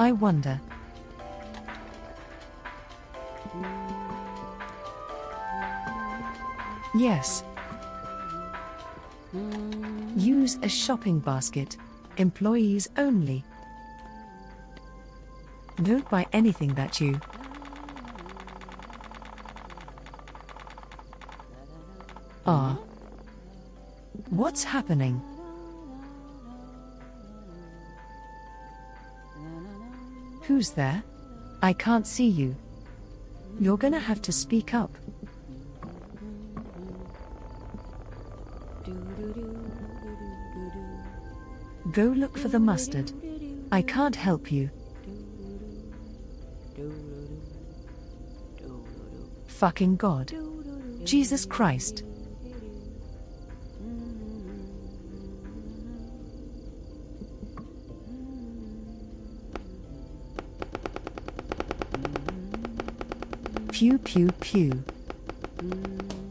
I wonder. Yes. Use a shopping basket. Employees only. Don't buy anything that you are. What's happening? Who's there? I can't see you. You're gonna have to speak up. Go look for the mustard. I can't help you. Fucking God. Jesus Christ. Pew pew pew.